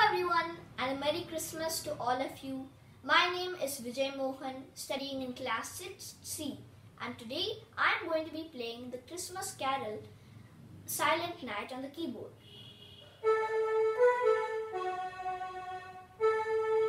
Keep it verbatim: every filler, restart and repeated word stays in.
everyone and a Merry Christmas to all of you. My name is Vijay Mohan, studying in class six C, and today I am going to be playing the Christmas carol Silent Night on the keyboard.